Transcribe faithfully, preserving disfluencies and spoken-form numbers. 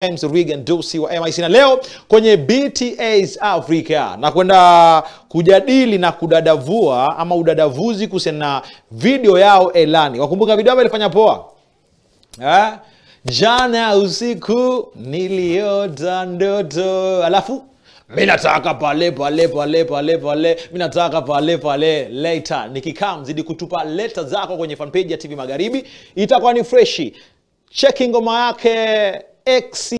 Regan Dosi wa M I C, na leo kwenye B T A's Africa na kwenda kujadili na kudadavua ama udadavuzi kuhusiana na video yao Elani. Wakumbuka video ambayo ilifanya poa? Eh? Jana usiku niliota ndoto. Alafu mimi nataka pale pale pale pale pale, mimi nataka pale pale later. Nikikaa mzidi kutupa letter zako kwenye fanpage ya T V Magharibi, itakuwa ni freshi. Checking ngoma yake X